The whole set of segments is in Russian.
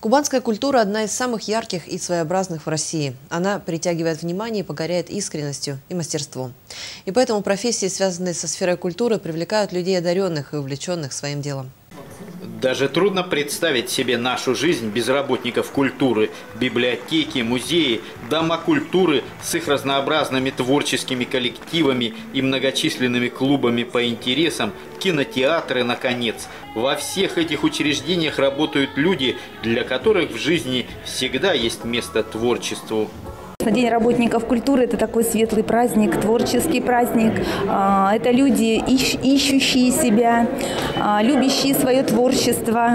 Кубанская культура – одна из самых ярких и своеобразных в России. Она притягивает внимание и погоряет искренностью и мастерством. И поэтому профессии, связанные со сферой культуры, привлекают людей одаренных и увлеченных своим делом. Даже трудно представить себе нашу жизнь без работников культуры. Библиотеки, музеи, дома культуры с их разнообразными творческими коллективами и многочисленными клубами по интересам, кинотеатры, наконец. Во всех этих учреждениях работают люди, для которых в жизни всегда есть место творчеству. День работников культуры – это такой светлый праздник, творческий праздник. Это люди, ищущие себя, любящие свое творчество.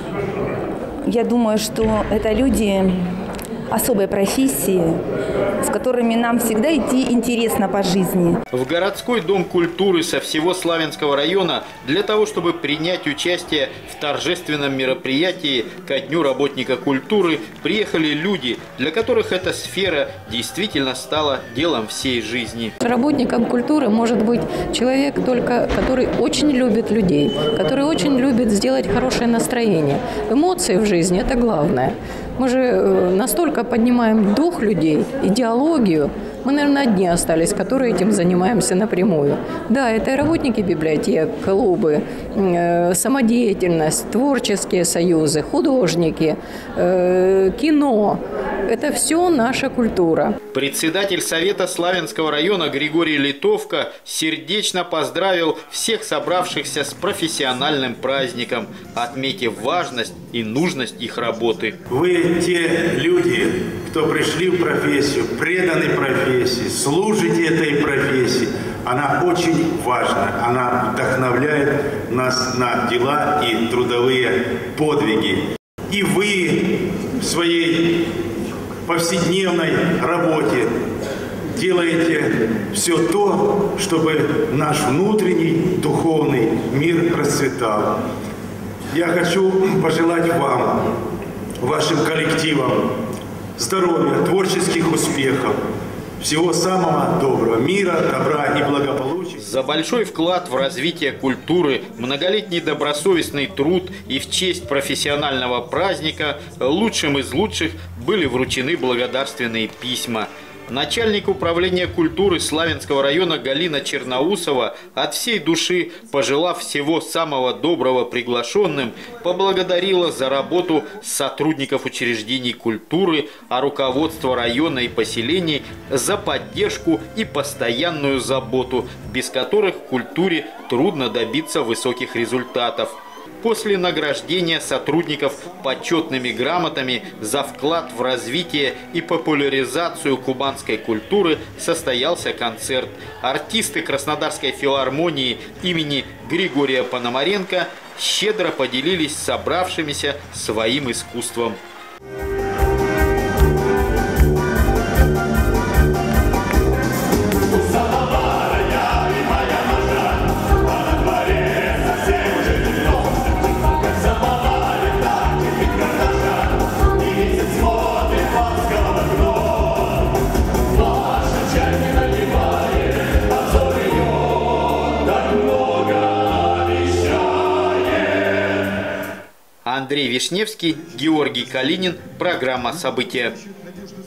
Я думаю, что это люди особой профессии, с которыми нам всегда идти интересно по жизни. В городской дом культуры со всего Славянского района для того, чтобы принять участие в торжественном мероприятии ко Дню работника культуры, приехали люди, для которых эта сфера действительно стала делом всей жизни. Работником культуры может быть человек только, который очень любит людей, который очень любит сделать хорошее настроение. Эмоции в жизни – это главное. Мы же настолько поднимаем дух людей, идеологию. Мы, наверное, одни остались, которые этим занимаемся напрямую. Да, это и работники библиотек, клубы, самодеятельность, творческие союзы, художники, кино. Это все наша культура. Председатель Совета Славянского района Григорий Литовка сердечно поздравил всех собравшихся с профессиональным праздником, отметив важность и нужность их работы. Вы те люди, кто пришли в профессию, преданы профессии, служите этой профессии. Она очень важна, она вдохновляет нас на дела и трудовые подвиги. И вы в своей повседневной работе делаете все то, чтобы наш внутренний духовный мир расцветал. Я хочу пожелать вам, вашим коллективам здоровья, творческих успехов, всего самого доброго, мира, добра и благополучия. За большой вклад в развитие культуры, многолетний добросовестный труд и в честь профессионального праздника лучшим из лучших были вручены благодарственные письма. Начальник управления культуры Славянского района Галина Черноусова, от всей души пожелав всего самого доброго приглашенным, поблагодарила за работу сотрудников учреждений культуры, а руководство района и поселений за поддержку и постоянную заботу, без которых в культуре трудно добиться высоких результатов. После награждения сотрудников почетными грамотами за вклад в развитие и популяризацию кубанской культуры состоялся концерт. Артисты Краснодарской филармонии имени Григория Пономаренко щедро поделились с собравшимися своим искусством. Андрей Вишневский, Георгий Калинин. Программа «События».